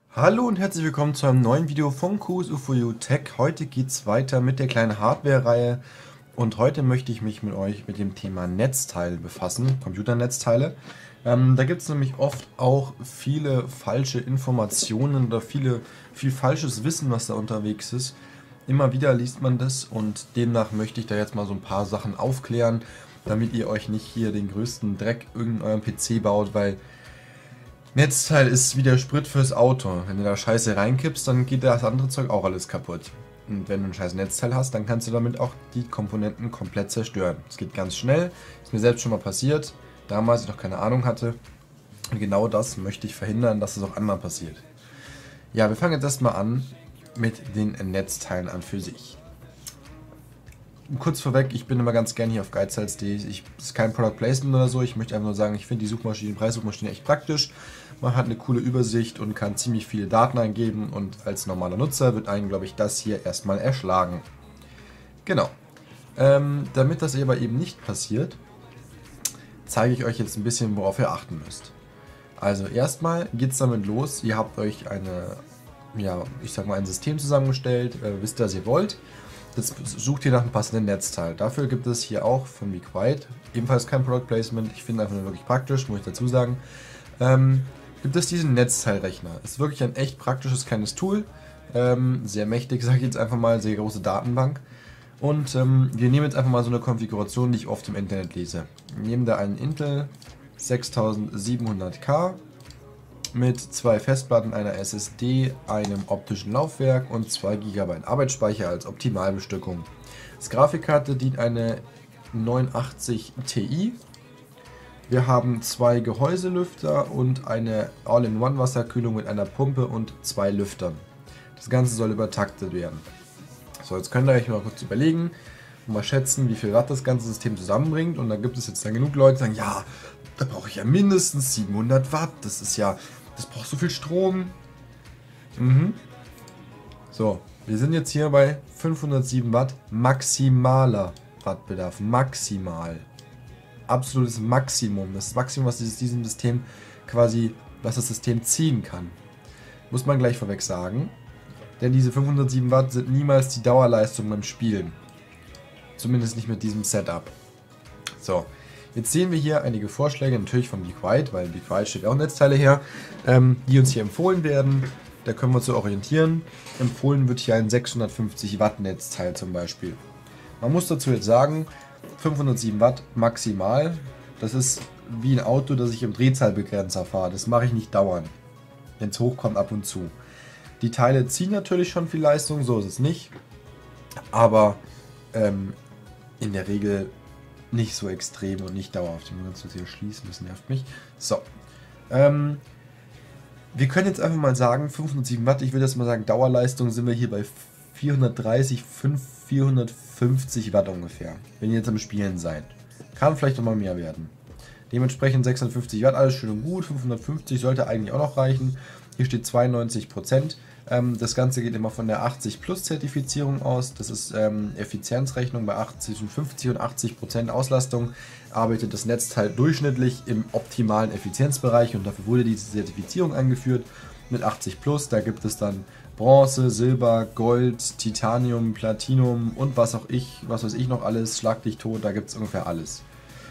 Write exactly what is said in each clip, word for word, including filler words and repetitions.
Hallo und herzlich willkommen zu einem neuen Video von Q S U for You Tech. Heute geht es weiter mit der kleinen Hardware-Reihe und heute möchte ich mich mit euch mit dem Thema Netzteile befassen, Computernetzteile. Ähm, da gibt es nämlich oft auch viele falsche Informationen oder viele, viel falsches Wissen, was da unterwegs ist. Immer wieder liest man das und demnach möchte ich da jetzt mal so ein paar Sachen aufklären, damit ihr euch nicht hier den größten Dreck in eurem P C baut, weil Netzteil ist wie der Sprit fürs Auto. Wenn du da Scheiße reinkippst, dann geht das andere Zeug auch alles kaputt. Und wenn du ein scheiß Netzteil hast, dann kannst du damit auch die Komponenten komplett zerstören. Es geht ganz schnell, ist mir selbst schon mal passiert, damals ich noch keine Ahnung hatte. Und genau das möchte ich verhindern, dass es auch anderen passiert. Ja, wir fangen jetzt erstmal an mit den Netzteilen an für sich. Kurz vorweg, ich bin immer ganz gerne hier auf geizhals punkt de. Ich ist kein Product Placement oder so. Ich möchte einfach nur sagen, ich finde die Suchmaschine, Preissuchmaschine echt praktisch. Man hat eine coole Übersicht und kann ziemlich viele Daten eingeben und als normaler Nutzer wird einem, glaube ich, das hier erstmal erschlagen. Genau. Ähm, damit das aber eben nicht passiert, zeige ich euch jetzt ein bisschen, worauf ihr achten müsst. Also erstmal geht es damit los. Ihr habt euch eine, ja, ich sag mal, ein System zusammengestellt, äh, wisst, was ihr wollt. Jetzt sucht ihr nach einem passenden Netzteil. Dafür gibt es hier auch von Be Quiet, ebenfalls kein Product Placement, ich finde einfach nur wirklich praktisch, muss ich dazu sagen, ähm, gibt es diesen Netzteilrechner. Ist wirklich ein echt praktisches kleines Tool, ähm, sehr mächtig, sage ich jetzt einfach mal, sehr große Datenbank. Und ähm, wir nehmen jetzt einfach mal so eine Konfiguration, die ich oft im Internet lese. Wir nehmen da einen Intel sechstausendsiebenhundert K mit zwei Festplatten, einer S S D, einem optischen Laufwerk und zwei Gigabyte Arbeitsspeicher als Optimalbestückung. Als Grafikkarte dient eine neunundachtzig Ti. Wir haben zwei Gehäuselüfter und eine All-in-One Wasserkühlung mit einer Pumpe und zwei Lüftern. Das Ganze soll übertaktet werden. So, jetzt könnt ihr euch mal kurz überlegen und mal schätzen, wie viel Watt das ganze System zusammenbringt. Und da gibt es jetzt dann genug Leute, die sagen, ja, da brauche ich ja mindestens siebenhundert Watt. Das ist ja, das braucht so viel Strom. Mhm. So, wir sind jetzt hier bei fünfhundertsieben Watt maximaler Wattbedarf. Maximal. Absolutes Maximum. Das ist das Maximum, was dieses, diesem System quasi, was das System ziehen kann. Muss man gleich vorweg sagen. Denn diese fünfhundertsieben Watt sind niemals die Dauerleistung beim Spielen. Zumindest nicht mit diesem Setup. So. Jetzt sehen wir hier einige Vorschläge, natürlich von Be Quiet, weil Be Quiet steht auch Netzteile her, ähm, die uns hier empfohlen werden. Da können wir uns so orientieren. Empfohlen wird hier ein sechshundertfünfzig Watt Netzteil zum Beispiel. Man muss dazu jetzt sagen, fünfhundertsieben Watt maximal, das ist wie ein Auto, das ich im Drehzahlbegrenzer fahre. Das mache ich nicht dauernd, wenn es hochkommt ab und zu. Die Teile ziehen natürlich schon viel Leistung, so ist es nicht. Aber ähm, in der Regel nicht so extrem und nicht dauerhaft. Ich muss ganz kurz hier schließen, das nervt mich. So. Ähm, wir können jetzt einfach mal sagen, fünfhundertsieben Watt, ich würde jetzt mal sagen, Dauerleistung sind wir hier bei vierhundertdreißig, vierhundertfünfzig Watt ungefähr. Wenn ihr jetzt am Spielen seid. Kann vielleicht noch mal mehr werden. Dementsprechend sechshundertfünfzig Watt, alles schön und gut. fünfhundertfünfzig sollte eigentlich auch noch reichen. Hier steht zweiundneunzig Prozent. Ähm, das Ganze geht immer von der achtzig Plus Zertifizierung aus. Das ist ähm, Effizienzrechnung bei achtzig, zwischen fünfzig und achtzig Prozent Auslastung. Arbeitet das Netzteil durchschnittlich im optimalen Effizienzbereich und dafür wurde diese Zertifizierung eingeführt mit achtzig Plus. Da gibt es dann Bronze, Silber, Gold, Titanium, Platinum und was auch ich, was weiß ich noch alles, Schlag dich tot, da gibt es ungefähr alles.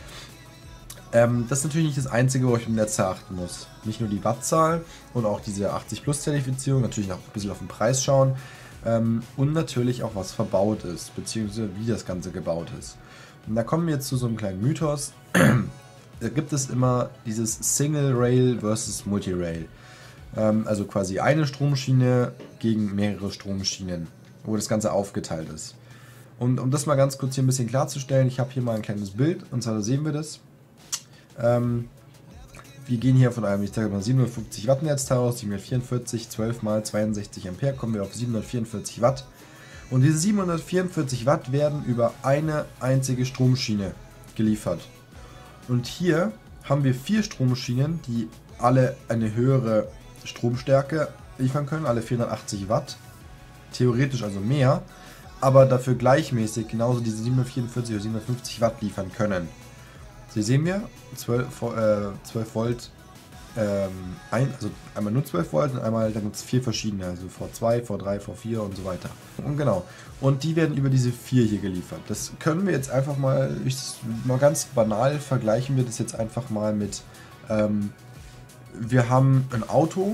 Ähm, das ist natürlich nicht das Einzige, wo ich im Netz achten muss. Nicht nur die Wattzahl und auch diese achtzig Plus Zertifizierung, natürlich auch ein bisschen auf den Preis schauen ähm, und natürlich auch was verbaut ist, beziehungsweise wie das Ganze gebaut ist. Und da kommen wir jetzt zu so einem kleinen Mythos. Da gibt es immer dieses Single Rail versus Multi-Rail. Ähm, also quasi eine Stromschiene gegen mehrere Stromschienen, wo das Ganze aufgeteilt ist. Und um das mal ganz kurz hier ein bisschen klarzustellen, ich habe hier mal ein kleines Bild, und zwar sehen wir das. Ähm, wir gehen hier von einem, ich sage mal, siebenhundertfünfzig Watt Netzteil aus, siebenhundertvierundvierzig, zwölf mal zweiundsechzig Ampere, kommen wir auf siebenhundertvierundvierzig Watt. Und diese siebenhundertvierundvierzig Watt werden über eine einzige Stromschiene geliefert. Und hier haben wir vier Stromschienen, die alle eine höhere Stromstärke liefern können, alle vierhundertachtzig Watt. Theoretisch also mehr, aber dafür gleichmäßig genauso diese siebenhundertvierundvierzig oder siebenhundertfünfzig Watt liefern können. Hier sehen wir zwölf, äh, zwölf Volt ähm, ein, also einmal nur zwölf Volt und einmal, dann gibt es vier verschiedene, also V zwei, V drei, V vier und so weiter. Und genau. Und die werden über diese vier hier geliefert. Das können wir jetzt einfach mal, ich, mal ganz banal vergleichen wir das jetzt einfach mal mit, ähm, wir haben ein Auto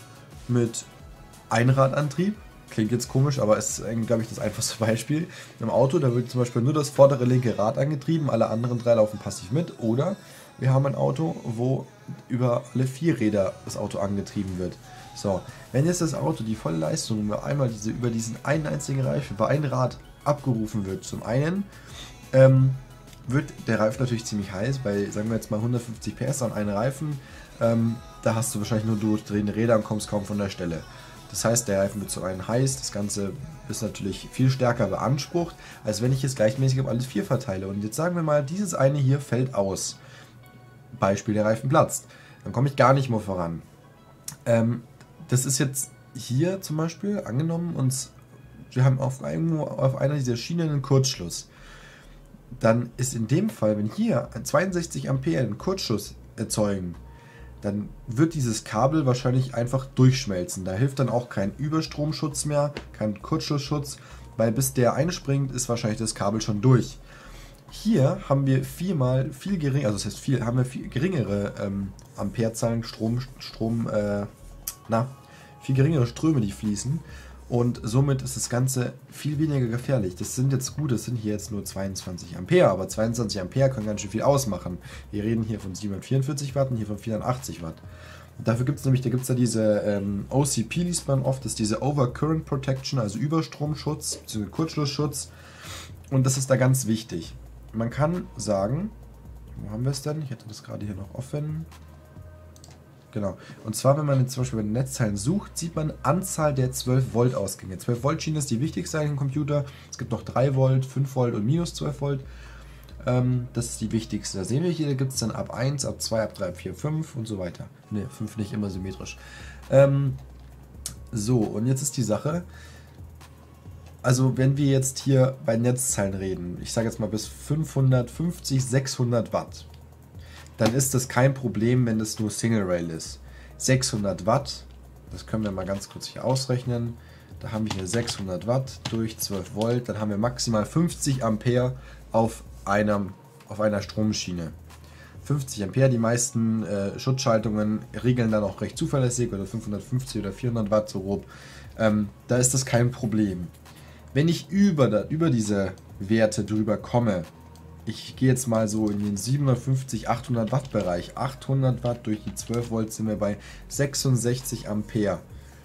mit Einradantrieb. Klingt jetzt komisch, aber ist, glaube ich, das einfachste Beispiel. Im Auto, da wird zum Beispiel nur das vordere linke Rad angetrieben, alle anderen drei laufen passiv mit. Oder wir haben ein Auto, wo über alle vier Räder das Auto angetrieben wird. So, wenn jetzt das Auto die volle Leistung nur einmal diese, über diesen einen einzigen Reifen bei einem Rad abgerufen wird, zum einen ähm, wird der Reifen natürlich ziemlich heiß, bei, sagen wir jetzt mal hundertfünfzig P S an einen Reifen, ähm, da hast du wahrscheinlich nur durchdrehende Räder und kommst kaum von der Stelle. Das heißt, der Reifen wird zu einem heiß, das Ganze ist natürlich viel stärker beansprucht, als wenn ich es gleichmäßig auf alles vier verteile. Und jetzt sagen wir mal, dieses eine hier fällt aus. Beispiel, der Reifen platzt. Dann komme ich gar nicht mehr voran. Ähm, das ist jetzt hier zum Beispiel angenommen, uns, wir haben auf, irgendwo auf einer dieser Schienen einen Kurzschluss. Dann ist in dem Fall, wenn hier zweiundsechzig Ampere einen Kurzschluss erzeugen, dann wird dieses Kabel wahrscheinlich einfach durchschmelzen. Da hilft dann auch kein Überstromschutz mehr, kein Kurzschlussschutz, weil bis der einspringt, ist wahrscheinlich das Kabel schon durch. Hier haben wir viermal viel geringer, also das heißt viel, haben wir viel geringere ähm, Amperezahlen, Strom, Strom, äh, na, viel geringere Ströme, die fließen. Und somit ist das Ganze viel weniger gefährlich. Das sind jetzt gut, das sind hier jetzt nur zweiundzwanzig Ampere, aber zweiundzwanzig Ampere können ganz schön viel ausmachen. Wir reden hier von siebenhundertvierundvierzig Watt und hier von vierhundertachtzig Watt. Und dafür gibt es nämlich, da gibt es da diese ähm, O C P, liest man oft, das ist diese Overcurrent Protection, also Überstromschutz, bzw. Kurzschlussschutz. Und das ist da ganz wichtig. Man kann sagen, wo haben wir es denn? Ich hatte das gerade hier noch offen. Genau. Und zwar, wenn man jetzt zum Beispiel bei den Netzteilen sucht, sieht man Anzahl der zwölf Volt Ausgänge. zwölf Volt Schiene ist die wichtigste im Computer. Es gibt noch drei Volt, fünf Volt und minus zwölf Volt. Ähm, das ist die wichtigste. Da sehen wir hier, da gibt es dann ab eins, ab zwei, ab drei, ab vier, fünf und so weiter. Ne, fünf nicht immer symmetrisch. Ähm, so, und jetzt ist die Sache. Also, wenn wir jetzt hier bei Netzteilen reden, ich sage jetzt mal bis fünfhundertfünfzig, sechshundert Watt. Dann ist das kein Problem, wenn das nur Single Rail ist. sechshundert Watt, das können wir mal ganz kurz hier ausrechnen. Da haben wir hier sechshundert Watt durch zwölf Volt, dann haben wir maximal fünfzig Ampere auf, einem, auf einer Stromschiene. fünfzig Ampere, die meisten äh, Schutzschaltungen regeln dann auch recht zuverlässig, oder fünfhundertfünfzig oder vierhundert Watt so grob. Ähm, da ist das kein Problem. Wenn ich über, da, über diese Werte drüber komme, ich gehe jetzt mal so in den siebenhundertfünfzig, achthundert Watt Bereich. achthundert Watt durch die zwölf Volt sind wir bei sechsundsechzig Ampere.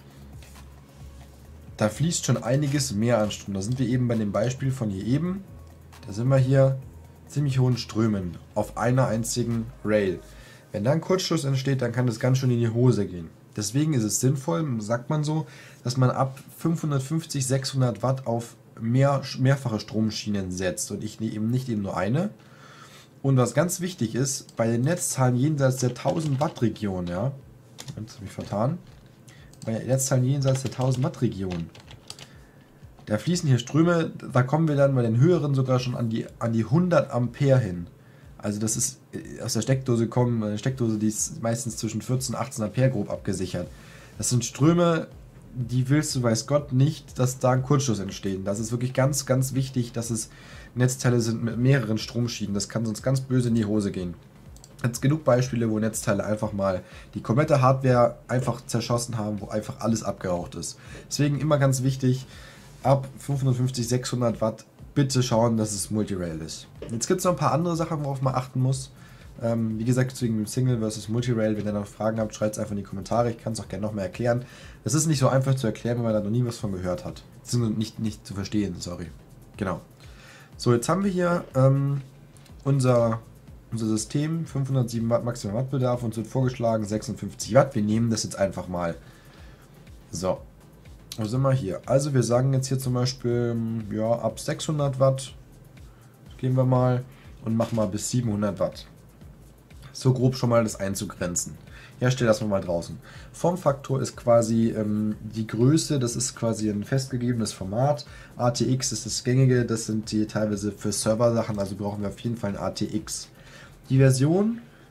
Da fließt schon einiges mehr an Strom. Da sind wir eben bei dem Beispiel von hier eben. Da sind wir hier ziemlich hohen Strömen auf einer einzigen Rail. Wenn da ein Kurzschluss entsteht, dann kann das ganz schön in die Hose gehen. Deswegen ist es sinnvoll, sagt man so, dass man ab fünfhundertfünfzig, sechshundert Watt auf mehr, mehrfache Stromschienen setzt und ich eben nicht eben nur eine. Und was ganz wichtig ist, bei den Netzzahlen jenseits der tausend Watt Region, ja, jetzt habe ich vertan, bei den Netzzahlen jenseits der tausend Watt Region, da fließen hier Ströme, da kommen wir dann bei den höheren sogar schon an die, an die hundert Ampere hin. Also das ist aus der Steckdose kommen, eine Steckdose, die ist meistens zwischen vierzehn und achtzehn Ampere grob abgesichert. Das sind Ströme, die willst du, weiß Gott, nicht, dass da ein Kurzschluss entsteht. Das ist wirklich ganz, ganz wichtig, dass es Netzteile sind mit mehreren Stromschienen. Das kann sonst ganz böse in die Hose gehen. Jetzt genug Beispiele, wo Netzteile einfach mal die komplette Hardware einfach zerschossen haben, wo einfach alles abgeraucht ist. Deswegen immer ganz wichtig, ab fünfhundertfünfzig, sechshundert Watt bitte schauen, dass es Multirail ist. Jetzt gibt es noch ein paar andere Sachen, worauf man achten muss. Ähm, wie gesagt, deswegen Single versus Multirail. Wenn ihr noch Fragen habt, schreibt es einfach in die Kommentare. Ich kann es auch gerne noch mehr erklären. Das ist nicht so einfach zu erklären, wenn man da noch nie was von gehört hat. Das ist nicht, nicht zu verstehen, sorry. Genau. So, jetzt haben wir hier ähm, unser, unser System, fünfhundertsieben Watt Maximal Wattbedarf, uns wird vorgeschlagen sechsundfünfzig Watt. Wir nehmen das jetzt einfach mal. So, wo sind wir hier? Also wir sagen jetzt hier zum Beispiel, ja, ab sechshundert Watt gehen wir mal und machen mal bis siebenhundert Watt. So grob schon mal das einzugrenzen. Hersteller lassen wir mal draußen. Formfaktor ist quasi ähm, die Größe, das ist quasi ein festgegebenes Format. A T X ist das gängige, das sind die teilweise für Server-Sachen, also brauchen wir auf jeden Fall ein A T X. Die Version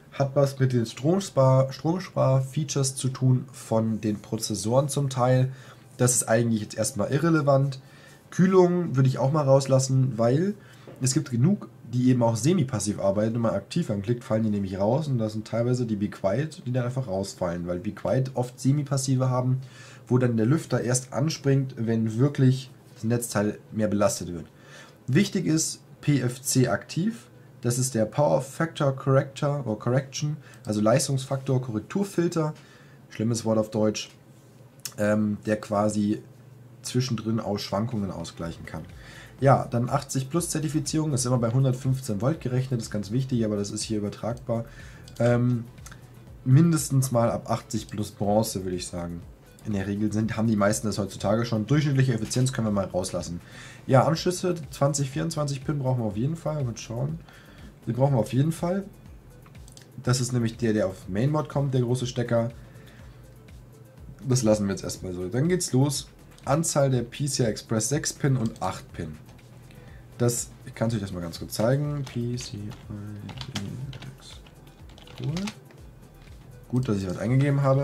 Hat was mit den Stromspar, Stromspar-Features zu tun von den Prozessoren zum Teil. Das ist eigentlich jetzt erstmal irrelevant. Kühlung würde ich auch mal rauslassen, weil es gibt genug, die eben auch semi-passiv arbeiten. Wenn man aktiv anklickt, fallen die nämlich raus. Und das sind teilweise die Be Quiet, die dann einfach rausfallen, weil Be Quiet oft semi-passive haben, wo dann der Lüfter erst anspringt, wenn wirklich das Netzteil mehr belastet wird. Wichtig ist P F C aktiv. Das ist der Power Factor Corrector oder Correction, also Leistungsfaktor Korrekturfilter, schlimmes Wort auf Deutsch, ähm, der quasi zwischendrin aus Schwankungen ausgleichen kann. Ja, dann achtzig Plus Zertifizierung, ist immer bei hundertfünfzehn Volt gerechnet, ist ganz wichtig, aber das ist hier übertragbar. Ähm, mindestens mal ab achtzig Plus Bronze, würde ich sagen. In der Regel sind, haben die meisten das heutzutage schon. Durchschnittliche Effizienz können wir mal rauslassen. Ja, Anschlüsse, zwanzig, vierundzwanzig Pin brauchen wir auf jeden Fall. Mal schauen. Die brauchen wir auf jeden Fall. Das ist nämlich der, der auf Mainboard kommt, der große Stecker. Das lassen wir jetzt erstmal so. Dann geht's los. Anzahl der P C I Express sechs Pin und acht Pin. Das, ich kann es euch das mal ganz kurz zeigen. P C I sechs. Cool. Gut, dass ich was eingegeben habe.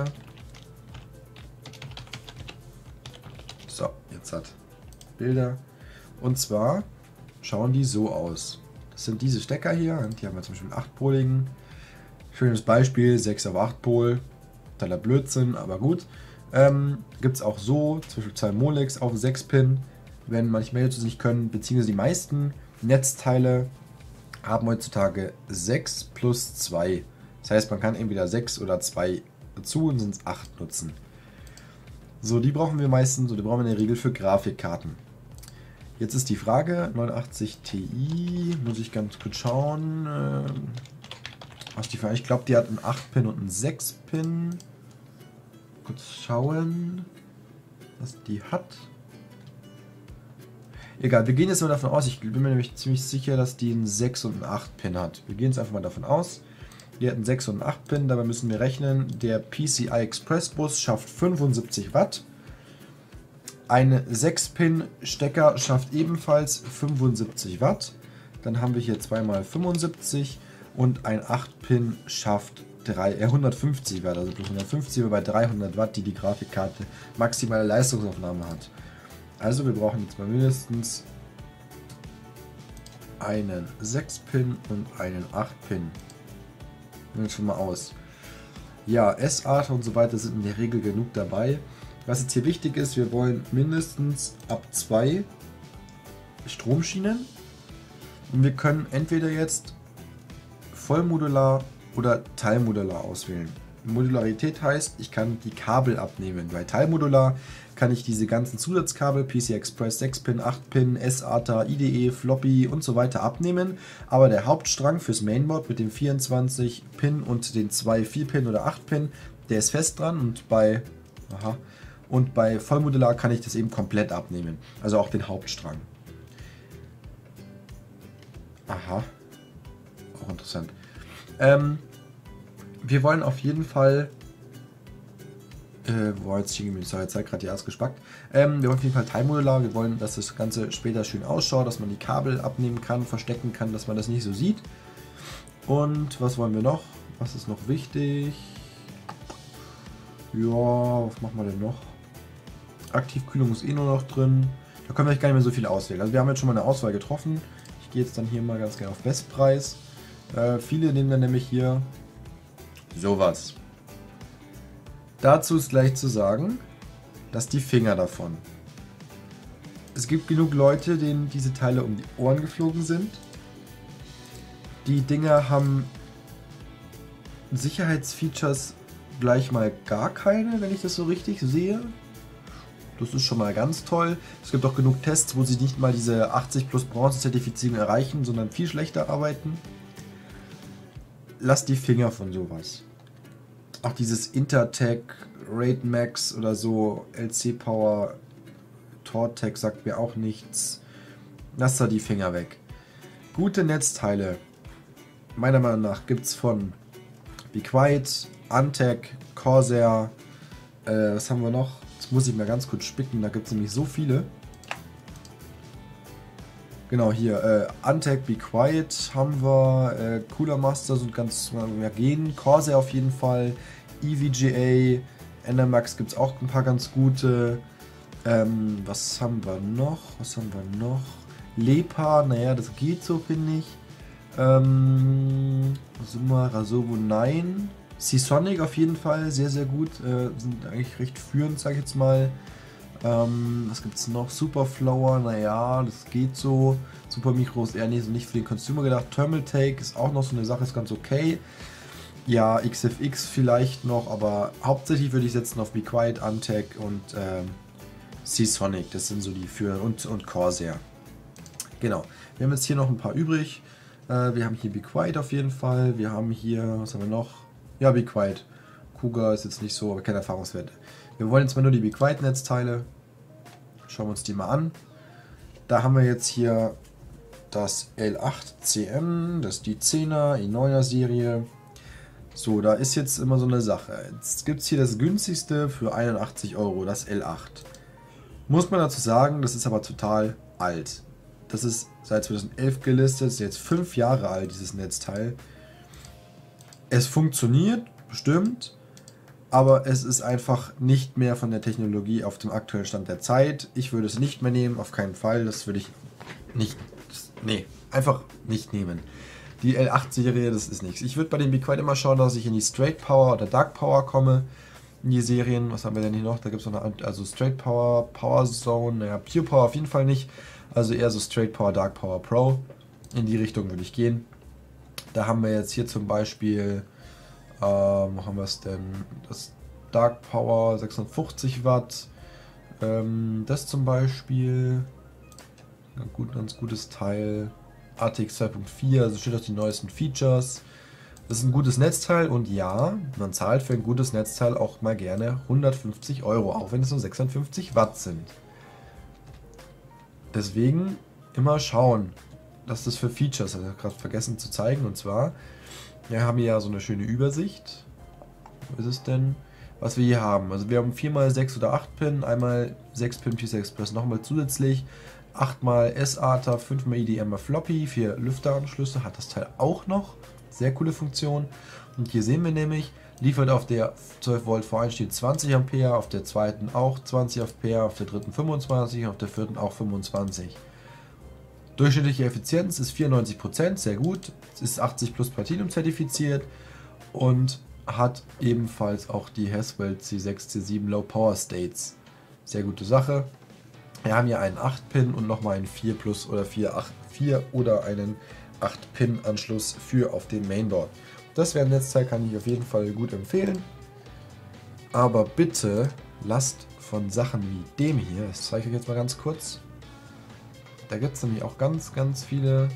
So, jetzt hat Bilder. Und zwar schauen die so aus. Das sind diese Stecker hier. Die haben wir zum Beispiel einen acht-poligen. Schönes Beispiel, sechs auf acht Pol. Totaler Blödsinn, aber gut. Ähm, Gibt es auch so, zum Beispiel zwei Molex auf sechs Pin, wenn manche Mails nicht können, beziehungsweise die meisten Netzteile haben heutzutage sechs plus zwei. Das heißt, man kann entweder sechs oder zwei dazu und sind es acht nutzen. So, die brauchen wir meistens, so die brauchen wir in der Regel für Grafikkarten. Jetzt ist die Frage, neunundachtzig Ti, muss ich ganz kurz schauen. Äh, was die Frage, ich glaube, die hat einen acht Pin und einen sechs Pin. Kurz schauen, was die hat. Egal, wir gehen jetzt mal davon aus, ich bin mir nämlich ziemlich sicher, dass die einen sechs und einen acht Pin hat. Wir gehen jetzt einfach mal davon aus. Die hat einen sechs und einen acht Pin, dabei müssen wir rechnen, der P C I Express Bus schafft fünfundsiebzig Watt. Ein sechs Pin Stecker schafft ebenfalls fünfundsiebzig Watt. Dann haben wir hier zweimal fünfundsiebzig und ein acht Pin schafft drei, äh, hundertfünfzig Watt, also plus hundertfünfzig bei dreihundert Watt, die die Grafikkarte maximale Leistungsaufnahme hat. Also wir brauchen jetzt mal mindestens einen sechs Pin und einen acht Pin. Nehmen wir schon mal aus. Ja, S-Art und so weiter sind in der Regel genug dabei. Was jetzt hier wichtig ist, wir wollen mindestens ab zwei Stromschienen. Und wir können entweder jetzt vollmodular oder teilmodular auswählen. Modularität heißt, ich kann die Kabel abnehmen. Bei teilmodular kann ich diese ganzen Zusatzkabel, P C I Express sechs Pin, acht Pin, S-ATA, I D E, Floppy und so weiter abnehmen. Aber der Hauptstrang fürs Mainboard mit dem vierundzwanzig Pin und den zwei vier Pin oder acht Pin, der ist fest dran und bei, aha, und bei vollmodular kann ich das eben komplett abnehmen. Also auch den Hauptstrang. Aha. Auch interessant. Ähm, wir wollen auf jeden Fall, äh, wo jetzt hier sorry, jetzt hat gerade die Arzt gespackt. Ähm, wir wollen auf jeden Fall teilmodular. Wir wollen, dass das Ganze später schön ausschaut, dass man die Kabel abnehmen kann, verstecken kann, dass man das nicht so sieht. Und was wollen wir noch? Was ist noch wichtig? Ja, was machen wir denn noch? Aktivkühlung ist eh nur noch drin. Da können wir eigentlich gar nicht mehr so viel auswählen. Also wir haben jetzt schon mal eine Auswahl getroffen. Ich gehe jetzt dann hier mal ganz gerne auf Bestpreis. Äh, viele nehmen dann nämlich hier sowas. Dazu ist gleich zu sagen, dass die Finger davon. Es gibt genug Leute, denen diese Teile um die Ohren geflogen sind. Die Dinger haben Sicherheitsfeatures gleich mal gar keine, wenn ich das so richtig sehe. Das ist schon mal ganz toll. Es gibt auch genug Tests, wo sie nicht mal diese achtzig plus Bronze Zertifizierung erreichen, sondern viel schlechter arbeiten. Lasst die Finger von sowas. Auch dieses Intertech, Raid Max oder so, L C Power, Tortec sagt mir auch nichts. Lasst da die Finger weg. Gute Netzteile, meiner Meinung nach, gibt es von Be Quiet, Antec, Corsair, äh, was haben wir noch? Jetzt muss ich mal ganz kurz spicken, da gibt es nämlich so viele. Genau, hier, äh, Antec Be Quiet haben wir, äh, Cooler Master sind ganz, ja, gehen, Corsair auf jeden Fall, E V G A, Enermax gibt es auch ein paar ganz gute, ähm, was haben wir noch, was haben wir noch, Lepa, naja, das geht so, finde ich, ähm, was sind wir, Rasovo neun, Seasonic auf jeden Fall, sehr, sehr gut, äh, sind eigentlich recht führend, sag ich jetzt mal. Ähm, was gibt es noch? Superflower, naja, das geht so. Supermicro ist eher nicht, so nicht für den Consumer gedacht. Thermal Take ist auch noch so eine Sache, ist ganz okay. Ja, X F X vielleicht noch, aber hauptsächlich würde ich setzen auf Be Quiet, Antec und ähm, Seasonic. Das sind so die für und, und Corsair. Genau. Wir haben jetzt hier noch ein paar übrig. Äh, wir haben hier Be Quiet auf jeden Fall. Wir haben hier, was haben wir noch? Ja, Be Quiet. Kuga ist jetzt nicht so, aber keine Erfahrungswerte. Wir wollen jetzt mal nur die Be Quiet Netzteile. Schauen wir uns die mal an. Da haben wir jetzt hier das L acht C M, das ist die zehner, i neuner Serie. So, da ist jetzt immer so eine Sache. Jetzt gibt es hier das günstigste für einundachtzig Euro, das L acht. Muss man dazu sagen, das ist aber total alt. Das ist seit zweitausendelf gelistet, ist jetzt fünf Jahre alt, dieses Netzteil. Es funktioniert, bestimmt. Aber es ist einfach nicht mehr von der Technologie auf dem aktuellen Stand der Zeit. Ich würde es nicht mehr nehmen, auf keinen Fall. Das würde ich nicht, nee, einfach nicht nehmen. Die L acht Serie, das ist nichts. Ich würde bei den Be Quiet immer schauen, dass ich in die Straight Power oder Dark Power komme. In die Serien, was haben wir denn hier noch? Da gibt es noch eine, also Straight Power, Power Zone, naja, Pure Power auf jeden Fall nicht. Also eher so Straight Power, Dark Power Pro. In die Richtung würde ich gehen. Da haben wir jetzt hier zum Beispiel... Ähm, wo haben wir es denn? Das Dark Power sechshundertfünfzig Watt. Ähm, das zum Beispiel. Ein gut, ganz gutes Teil. A T X zwei Punkt vier, also steht auch die neuesten Features. Das ist ein gutes Netzteil und ja, man zahlt für ein gutes Netzteil auch mal gerne hundertfünfzig Euro, auch wenn es nur sechshundertfünfzig Watt sind. Deswegen immer schauen, was das für Features, also ich habe gerade vergessen zu zeigen, und zwar. Wir haben hier ja so eine schöne Übersicht. Wo ist es denn? Was wir hier haben. Also wir haben vier mal sechs oder acht Pin, einmal sechs Pin P C I Express nochmal zusätzlich, acht mal S A T A, fünf mal I D M mal Floppy, vier Lüfteranschlüsse hat das Teil auch noch. Sehr coole Funktion. Und hier sehen wir nämlich, liefert auf der zwölf Volt V eins steht zwanzig Ampere, auf der zweiten auch zwanzig Ampere, auf der dritten fünfundzwanzig, auf der vierten auch fünfundzwanzig. Durchschnittliche Effizienz ist vierundneunzig Prozent, sehr gut. Es ist achtzig plus Platinum zertifiziert und hat ebenfalls auch die Haswell C sechs C sieben Low Power States. Sehr gute Sache. Wir haben hier einen acht Pin und nochmal einen vier plus oder vier, acht, vier oder einen acht Pin Anschluss für auf dem Mainboard. Das wäre ein Netzteil, kann ich auf jeden Fall gut empfehlen. Aber bitte lasst von Sachen wie dem hier, das zeige ich euch jetzt mal ganz kurz. Da gibt es nämlich auch ganz, ganz viele.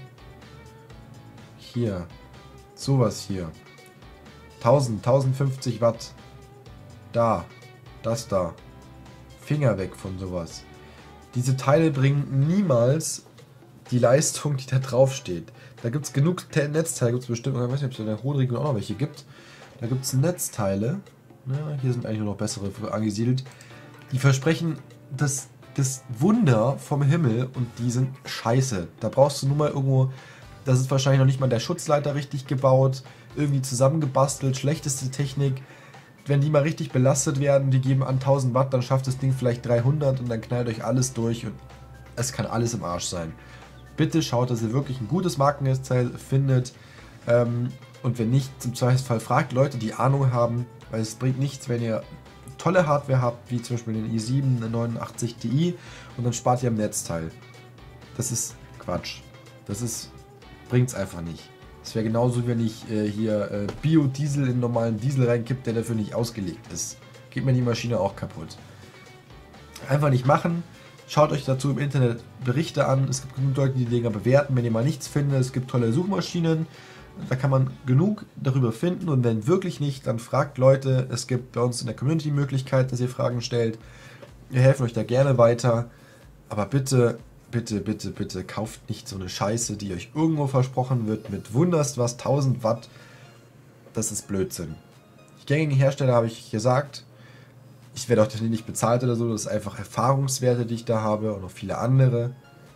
Hier. Sowas hier. tausend, tausendfünfzig Watt. Da. Das da. Finger weg von sowas. Diese Teile bringen niemals die Leistung, die da drauf steht. Da gibt es genug Netzteile, gibt es bestimmt, ich weiß nicht, ob es in der hohen Region auch noch welche gibt. Da gibt es Netzteile. Ja, hier sind eigentlich nur noch bessere angesiedelt. Die versprechen das. Das Wunder vom Himmel und die sind scheiße. Da brauchst du nur mal irgendwo, das ist wahrscheinlich noch nicht mal der Schutzleiter richtig gebaut, irgendwie zusammengebastelt, schlechteste Technik. Wenn die mal richtig belastet werden, die geben an tausend Watt, dann schafft das Ding vielleicht dreihundert und dann knallt euch alles durch und es kann alles im Arsch sein. Bitte schaut, dass ihr wirklich ein gutes Markennetzteil findet ähm, und wenn nicht, zum Zweifelsfall fragt Leute, die Ahnung haben, weil es bringt nichts, wenn ihr tolle Hardware habt, wie zum Beispiel den i sieben neunundachtzig Ti und dann spart ihr am Netzteil. Das ist Quatsch. Das ist, bringt's einfach nicht. Das wäre genauso, wenn ich äh, hier äh, Biodiesel in normalen Diesel reinkippt, der dafür nicht ausgelegt ist. Geht mir die Maschine auch kaputt. Einfach nicht machen. Schaut euch dazu im Internet Berichte an. Es gibt genug Leute, die die Dinger bewerten, wenn ihr mal nichts findet. Es gibt tolle Suchmaschinen. Da kann man genug darüber finden und wenn wirklich nicht, dann fragt Leute. Es gibt bei uns in der Community die Möglichkeit, dass ihr Fragen stellt. Wir helfen euch da gerne weiter. Aber bitte, bitte, bitte, bitte kauft nicht so eine Scheiße, die euch irgendwo versprochen wird mit wunderst was, tausend Watt. Das ist Blödsinn. Die gängigen Hersteller habe ich gesagt. Ich werde auch dafür nicht bezahlt oder so. Das ist einfach Erfahrungswerte, die ich da habe und noch viele andere.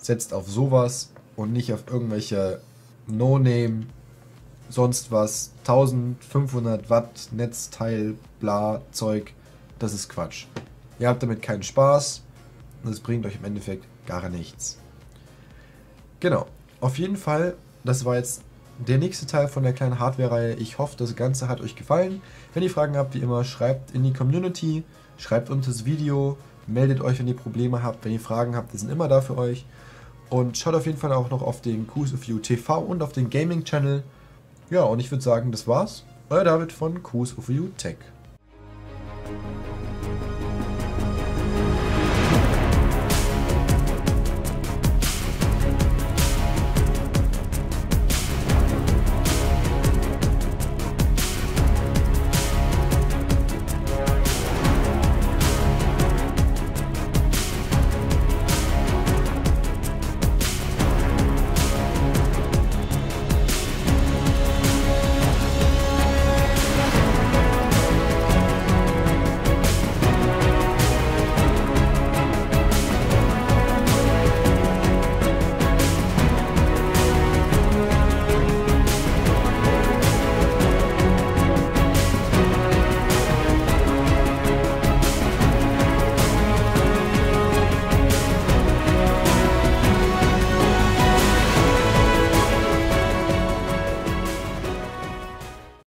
setzt auf sowas und nicht auf irgendwelche No-Name, sonst was, eintausendfünfhundert Watt Netzteil, bla, Zeug. Das ist Quatsch. Ihr habt damit keinen Spaß und es bringt euch im Endeffekt gar nichts. Genau. Auf jeden Fall, das war jetzt der nächste Teil von der kleinen Hardware-Reihe. Ich hoffe, das Ganze hat euch gefallen. Wenn ihr Fragen habt, wie immer, schreibt in die Community, schreibt unter das Video, meldet euch, wenn ihr Probleme habt, wenn ihr Fragen habt, wir sind immer da für euch. Und schaut auf jeden Fall auch noch auf den Coos of You T V und auf den Gaming-Channel. Ja, und ich würde sagen, das war's. Euer David von Coos of You Tech.